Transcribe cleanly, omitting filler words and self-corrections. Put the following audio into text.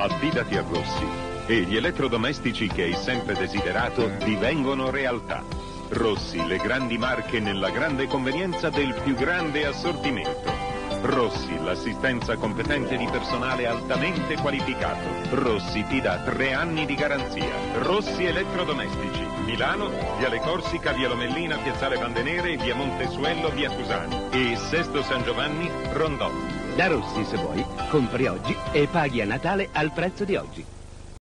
Affidati a Rossi e gli elettrodomestici che hai sempre desiderato divengono realtà. Rossi, le grandi marche nella grande convenienza del più grande assortimento. Rossi, l'assistenza competente di personale altamente qualificato. Rossi ti dà 3 anni di garanzia. Rossi Elettrodomestici, Milano, Viale Corsica, Via Lomellina, Piazzale Vandenere, Via Montesuello, Via Cusani e Sesto San Giovanni, Rondò. Da Rossi, se vuoi, compri oggi e paghi a Natale al prezzo di oggi.